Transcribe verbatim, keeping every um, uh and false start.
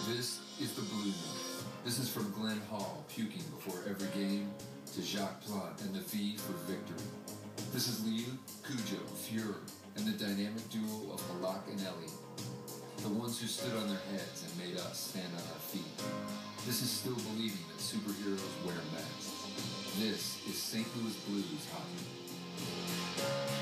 This is the Blue Note. This is from Glenn Hall puking before every game to Jacques Plante and the V for victory. This is Liu, Cujo, Fury, and the dynamic duo of Halak and Ellie, the ones who stood on their heads and made us stand on our feet. This is still believing that superheroes wear masks. This is Saint Louis Blues hockey.